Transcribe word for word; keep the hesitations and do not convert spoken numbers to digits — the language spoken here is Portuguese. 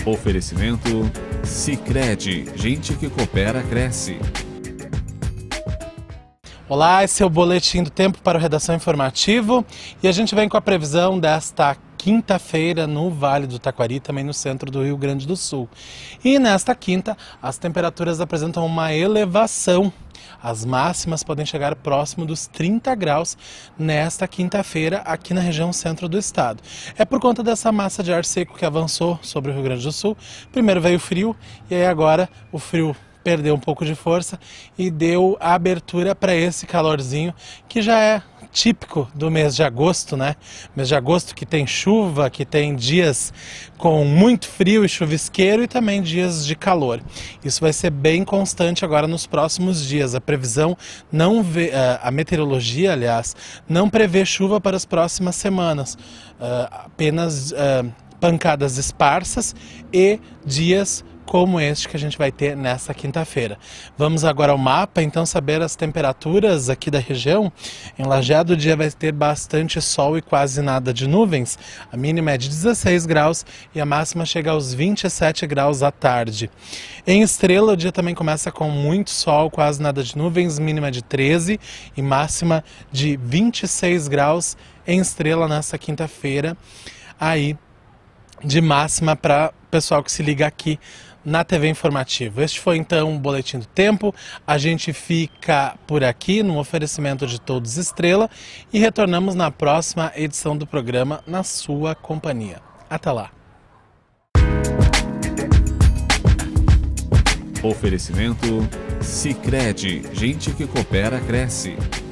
Oferecimento Sicredi, gente que coopera cresce. Olá, esse é o Boletim do Tempo para o Redação Informativo e a gente vem com a previsão desta quinta-feira no Vale do Taquari, também no centro do Rio Grande do Sul. E nesta quinta, as temperaturas apresentam uma elevação. As máximas podem chegar próximo dos trinta graus nesta quinta-feira aqui na região centro do estado. É por conta dessa massa de ar seco que avançou sobre o Rio Grande do Sul. Primeiro veio o frio e aí agora o frio perdeu um pouco de força e deu a abertura para esse calorzinho que já é típico do mês de agosto, né? Mês de agosto que tem chuva, que tem dias com muito frio e chuvisqueiro e também dias de calor. Isso vai ser bem constante agora nos próximos dias. A previsão não vê, a meteorologia, aliás, não prevê chuva para as próximas semanas. Apenas pancadas esparsas e dias como este que a gente vai ter nesta quinta-feira. Vamos agora ao mapa, então, saber as temperaturas aqui da região. Em Lajeado o dia vai ter bastante sol e quase nada de nuvens. A mínima é de dezesseis graus e a máxima chega aos vinte e sete graus à tarde. Em Estrela o dia também começa com muito sol, quase nada de nuvens, mínima de treze e máxima de vinte e seis graus em Estrela nesta quinta-feira. Aí, de máxima para o pessoal que se liga aqui na T V Informativo. Este foi então o Boletim do Tempo. A gente fica por aqui no oferecimento de Todos Estrela e retornamos na próxima edição do programa na sua companhia. Até lá! Oferecimento Sicredi, gente que coopera cresce.